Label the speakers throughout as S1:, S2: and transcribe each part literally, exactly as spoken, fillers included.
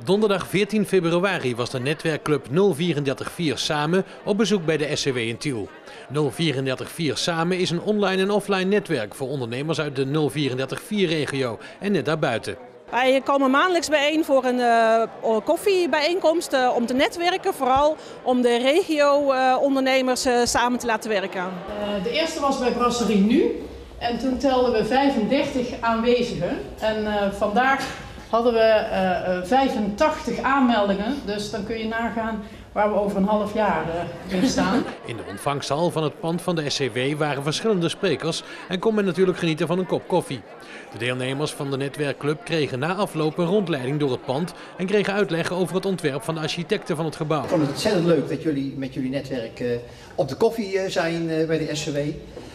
S1: Donderdag veertien februari was de netwerkclub nul drieëndertig vier Samen op bezoek bij de S C W in Tiel. nul drieëndertig vier Samen is een online en offline netwerk voor ondernemers uit de nul drieëndertig vier regio en net daarbuiten.
S2: Wij komen maandelijks bijeen voor een uh, koffiebijeenkomst uh, om te netwerken, vooral om de regio-ondernemers uh, samen te laten werken.
S3: Uh, de eerste was bij Brasserie Nu en toen telden we vijfendertig aanwezigen en uh, vandaag hadden we uh, vijfentachtig aanmeldingen, dus dan kun je nagaan waar we over een half jaar uh, in staan.
S1: In de ontvangsthal van het pand van de S C W waren verschillende sprekers en kon men natuurlijk genieten van een kop koffie. De deelnemers van de netwerkclub kregen na afloop een rondleiding door het pand en kregen uitleg over het ontwerp van de architecten van het gebouw.
S4: Ik vond het ontzettend leuk dat jullie met jullie netwerk uh, op de koffie uh, zijn uh, bij de S C W. Uh,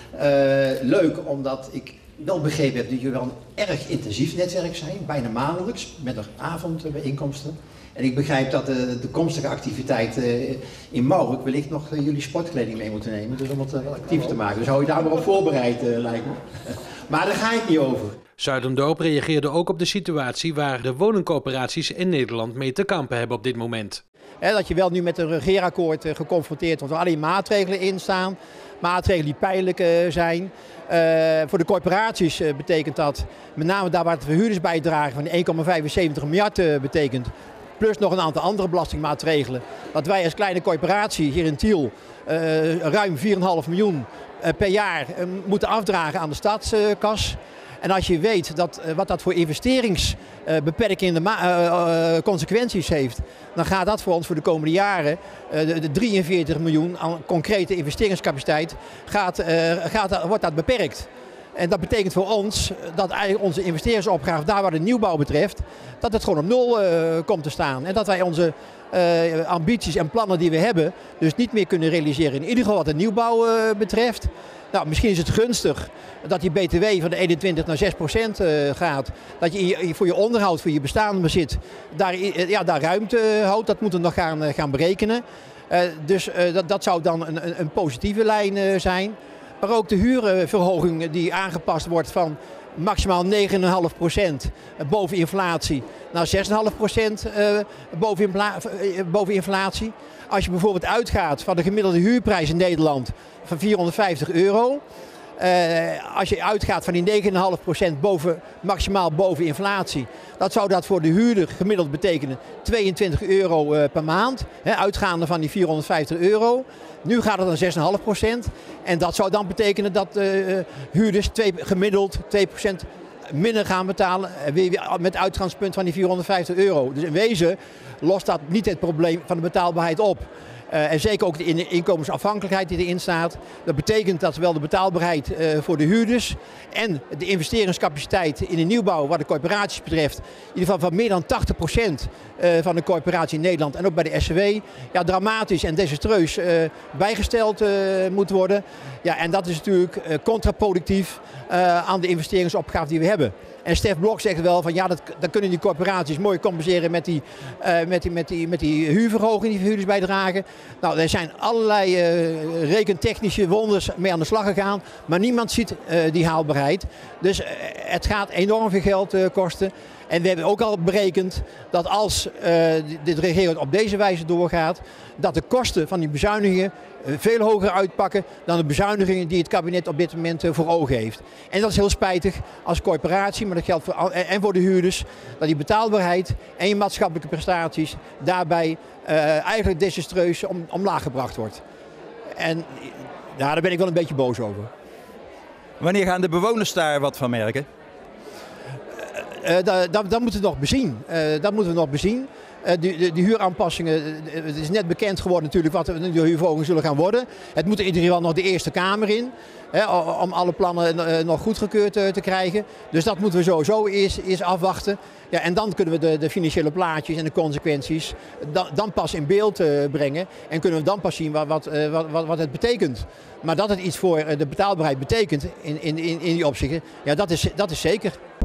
S4: leuk omdat ik wel begrepen heb dat jullie wel een erg intensief netwerk zijn, bijna maandelijks, met nog avondbijeenkomsten. En ik begrijp dat de, de toekomstige activiteit uh, in Maurik wellicht nog uh, jullie sportkleding mee moeten nemen, dus om het uh, wel actief te maken. Dus hou je daar maar op voorbereid, uh, lijkt me. Maar daar ga ik niet over.
S1: Zuidendorp reageerde ook op de situatie waar de woningcoöperaties in Nederland mee te kampen hebben op dit moment.
S5: He, dat je wel nu met een regeerakkoord uh, geconfronteerd wordt waar alleen maatregelen in staan. Maatregelen die pijnlijk uh, zijn. Uh, voor de corporaties uh, betekent dat, met name daar waar het verhuurdersbijdrage van één komma vijfenzeventig miljard uh, betekent. Plus nog een aantal andere belastingmaatregelen. Dat wij als kleine corporatie hier in Tiel uh, ruim vier komma vijf miljoen uh, per jaar uh, moeten afdragen aan de staatskas. En als je weet dat, uh, wat dat voor investeringsbeperkende uh, uh, uh, consequenties heeft, dan gaat dat voor ons voor de komende jaren, uh, de, de drieënveertig miljoen aan concrete investeringscapaciteit, gaat, uh, gaat, wordt dat beperkt. En dat betekent voor ons dat eigenlijk onze investeringsopgave, daar waar de nieuwbouw betreft, dat het gewoon op nul uh, komt te staan. En dat wij onze uh, ambities en plannen die we hebben, dus niet meer kunnen realiseren. In ieder geval wat de nieuwbouw uh, betreft. Nou, misschien is het gunstig dat die B T W van de eenentwintig naar zes procent uh, gaat. Dat je, je voor je onderhoud, voor je bestaande bezit, daar, ja, daar ruimte houdt. Dat moeten we nog gaan, uh, gaan berekenen. Uh, dus uh, dat, dat zou dan een, een, een positieve lijn uh, zijn. Maar ook de huurverhoging die aangepast wordt van maximaal negen komma vijf procent boven inflatie naar zes komma vijf procent boven, boven inflatie. Als je bijvoorbeeld uitgaat van de gemiddelde huurprijs in Nederland van vierhonderdvijftig euro. Uh, als je uitgaat van die negen komma vijf procent boven, maximaal boven inflatie, dat zou dat voor de huurder gemiddeld betekenen tweeëntwintig euro uh, per maand, hè, uitgaande van die vierhonderdvijftig euro. Nu gaat het dan zes komma vijf procent en dat zou dan betekenen dat uh, huurders twee, gemiddeld twee procent minder gaan betalen, weer met uitgangspunt van die vierhonderdvijftig euro. Dus in wezen lost dat niet het probleem van de betaalbaarheid op. Uh, en zeker ook de inkomensafhankelijkheid die erin staat. Dat betekent dat zowel de betaalbaarheid uh, voor de huurders en de investeringscapaciteit in de nieuwbouw wat de corporaties betreft, in ieder geval van meer dan tachtig procent uh, van de corporatie in Nederland en ook bij de S C W, ja, dramatisch en desastreus uh, bijgesteld uh, moet worden. Ja, en dat is natuurlijk uh, contraproductief uh, aan de investeringsopgave die we hebben. En Stef Blok zegt wel van ja, dat, dat kunnen die corporaties mooi compenseren met die, uh, met die, met die, met die huurverhoging, die verhuurdersbijdragen. Nou, er zijn allerlei uh, rekentechnische wonders mee aan de slag gegaan, maar niemand ziet uh, die haalbaarheid. Dus uh, het gaat enorm veel geld uh, kosten. En we hebben ook al berekend dat als uh, de regering op deze wijze doorgaat, dat de kosten van die bezuinigingen uh, veel hoger uitpakken dan de bezuinigingen die het kabinet op dit moment uh, voor ogen heeft. En dat is heel spijtig als corporatie, maar dat geldt voor, en voor de huurders, dat die betaalbaarheid en je maatschappelijke prestaties daarbij uh, eigenlijk desastreus om, omlaag gebracht wordt. En ja, daar ben ik wel een beetje boos over.
S6: Wanneer gaan de bewoners daar wat van merken?
S5: Uh, dat, dat, dat moeten we nog bezien. Uh, dat moeten we nog bezien. Uh, die, de, die huuraanpassingen, uh, het is net bekend geworden natuurlijk wat de huurverhogingen zullen gaan worden. Het moet in ieder geval nog de Eerste Kamer in, hè, om alle plannen uh, nog goedgekeurd uh, te krijgen. Dus dat moeten we sowieso eerst, eerst afwachten. Ja, en dan kunnen we de, de financiële plaatjes en de consequenties dan, dan pas in beeld uh, brengen. En kunnen we dan pas zien wat, wat, uh, wat, wat het betekent. Maar dat het iets voor de betaalbaarheid betekent in, in, in die opzichten, ja, dat is, dat is zeker.